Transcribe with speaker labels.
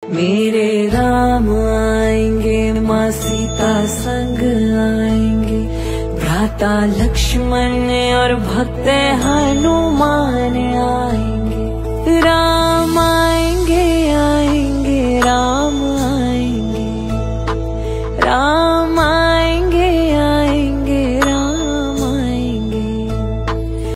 Speaker 1: मेरे राम आएंगे, माँ सीता संग आएंगे, भ्राता लक्ष्मण और भक्त हनुमान आएंगे।